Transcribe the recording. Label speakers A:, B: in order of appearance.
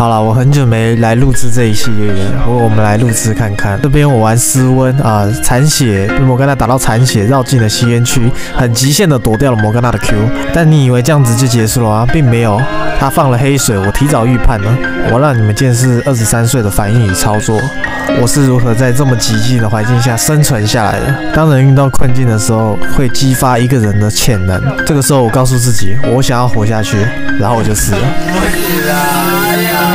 A: 好了，我很久没来录制这一系列了，不过我们来录制看看。这边我玩斯温啊，残血被摩甘娜打到残血，绕进了吸烟区，很极限的躲掉了摩甘娜的 Q。但你以为这样子就结束了啊？并没有，他放了黑水，我提早预判了，我让你们见识23岁的反应与操作。我是如何在这么极尽的环境下生存下来的。当人遇到困境的时候，会激发一个人的潜能。这个时候，我告诉自己，我想要活下去，然后我就死了。